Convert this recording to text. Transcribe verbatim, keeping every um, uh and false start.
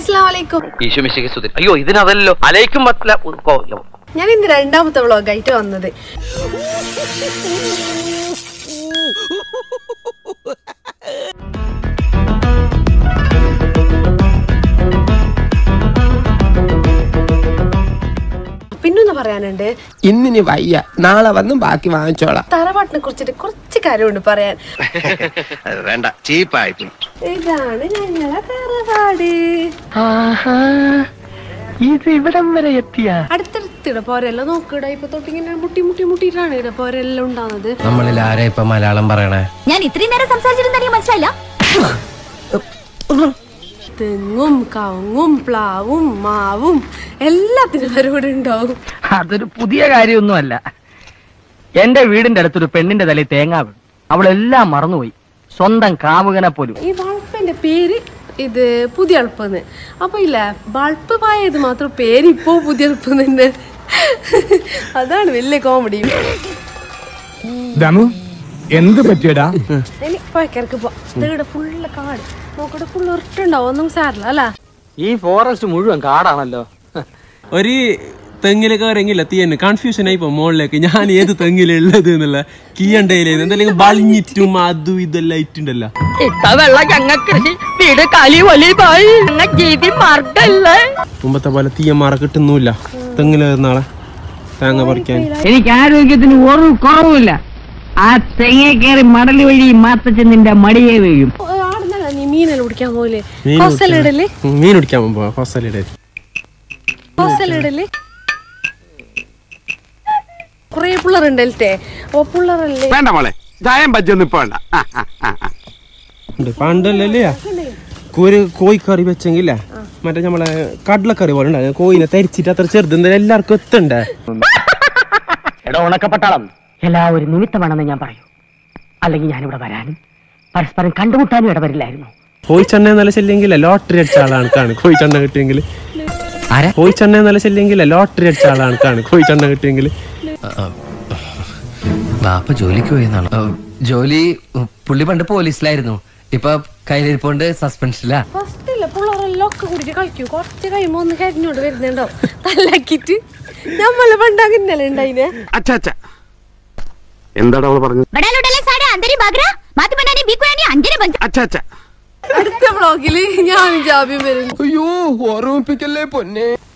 അയ്യോ ഇതിനതല്ലോ അലൈക്കും ഞാൻ ഇന്ന് രണ്ടാമത്തെ വ്ളോഗായിട്ട് വന്നത്. പിന്നൊന്ന് പറയാനുണ്ട്. ഇന്നിനി വയ്യ, നാളെ വന്നും ബാക്കി വാങ്ങിച്ചോളാം. തറവാട്ടിനെ കുറിച്ചിട്ട് കുറച്ച് കാര്യമുണ്ട് പറയാൻ. വേണ്ട, ചീപ്പായി. ഇതാണ് ഞങ്ങളെ തറവാട്. ഇത് ഇവിടം വരെ എത്തിയ അടുത്തടുത്തിട പോരെല്ലാം നോക്കിട. ഇപ്പൊ തൊട്ടിങ്ങനെ മുട്ടി മുട്ടി മുട്ടിയിട്ടാണ് ഇട പോരെല്ലാം ഉണ്ടാകുന്നത്. നമ്മളിൽ ആരാ ഇപ്പൊ മലയാളം പറയണേ? ഞാൻ ഇത്രയും നേരം സംസാരിച്ചിരുന്ന മനസ്സിലായില്ല. തെങ്ങും കവുങ്ങും പ്ലാവും മാവും എല്ലാത്തിനും പരിപാടി ഉണ്ടാവും. അതൊരു പുതിയ കാര്യമൊന്നുമല്ല. എന്റെ വീടിന്റെ അടുത്തൊരു പെണ്ണിന്റെ തലയിൽ തേങ്ങ വീണു. അവളെല്ലാം മറന്നുപോയി, സ്വന്തം കാമുകനെ പോലും. ഈ വളപ്പിന്റെ പേര് ഇത് പുതിയ എളുപ്പെന്ന്. അപ്പൊ ഇല്ല, ബൾപ്പ് പായത് മാത്രം പേര് ഇപ്പോ പുതിയ എളുപ്പെന്നെ. അതാണ് വലിയ കോമഡി. എന്ത് പറ്റിയടാ? ഇനി പോയക്കരക്ക് പോവാ. ഫുള്ള് കാട് നോക്കട്ടെ, ഫുള്ള് ഒട്ടുണ്ടാവും. ഒന്നും സാരില്ല അല്ല. ഈ ഫോറസ്റ്റ് മുഴുവൻ കാടാണല്ലോ. ഒരു തെങ്ങില് കയറെങ്കില്ല തീയന്നെ കൺഫ്യൂഷൻ ആയിപ്പോ മോളിലേക്ക് ഞാൻ ഏത് തെങ്ങിലുള്ളത് എന്നുള്ള കീയണ്ടയില് എന്തെങ്കിലും വളഞ്ഞിറ്റും അതും ഇതെല്ലാം ഇട്ടുണ്ടല്ലോ. മുമ്പത്തെ പോലെ തീയന്മാരെ കിട്ടുന്നില്ല തെങ്ങില് നാളെ തേങ്ങ പറിക്കാൻ. എനിക്ക് ആരോഗ്യത്തിന് ഒരു കുറവുമില്ല. ആ തെങ്ങ കയറി മടല് വഴി മാത്തച്ഛന്റെ മടിയെ വീഴും. നീ മീനെല്ലാം പിടിക്കാൻ പോലെ മീൻ പിടിക്കാൻ പോവാ. ഹോസ്റ്റലിടല് ഹോസ്റ്റലിടല് കൊറേ പിള്ളേരുണ്ടല്ലേ. അപ്പൊ പിള്ളേരല്ലേ വേണ്ട മോളെ, ചായം ബജ്ജൊന്നും ഇപ്പൊ വേണ്ട. പണ്ടല്ലേ ഒരു കോഴിക്കറി വെച്ചെങ്കിലേ മറ്റേ നമ്മളെ കടലക്കറി പോലെ ഉണ്ടായിരുന്നു. കോഴിനെ തരിച്ചിട്ട് അത്ര ചെറുത് എല്ലാവർക്കും എത്തണ്ടേ. എടോ ഉണക്കപ്പെട്ടാളം, എല്ലാവരും നിമിത്തമാണെന്ന് ഞാൻ പറയൂ. അല്ലെങ്കിൽ ഞാനിവിടെ വരാനും പരസ്പരം കണ്ടുമുട്ടാനും ഇടവരില്ലായിരുന്നു. കോഴിച്ചെണ്ണ നല്ല ശല്യെങ്കിലേ ലോട്ടറി അടിച്ച ആളാണ് കാണും. കോഴിച്ചെണ്ണ കിട്ടിയെങ്കിൽ കോഴിച്ചെണ്ണ നല്ല ശല്യെങ്കിലേ ലോട്ടറി അടിച്ച ആളാണ് കാണും. കോഴിച്ചെണ്ണ കിട്ടിയെങ്കിൽ ബാപ്പ ജോലിക്ക് പോയെന്നാണ്. ജോലി പുള്ളി പണ്ട് പോലീസിലായിരുന്നു, ഇപ്പൊ കയ്യിലിരിപ്പോണ്ട് സസ്പെൻഷനിലാ. ഫസ്റ്റില്ല പിള്ളേരെല്ലാം ഒക്കെ കൂടിട്ട് കളിക്കൂ. കുറച്ച് കഴിയുമ്പോ ഒന്ന് കരിഞ്ഞോണ്ട് വരുന്നുണ്ടോ തല്ലാക്കിട്ട്. നമ്മളെ പണ്ട് അങ്ങനെയല്ലേ ഉണ്ടായിനെ. എന്താടാ അവള് പറഞ്ഞത്? അടുത്ത വ്ളോഗില് ഞാനും ജാബിയും വരുന്നു. അയ്യോ, ഓർമ്മിപ്പിക്കല്ലേ പൊന്നെ.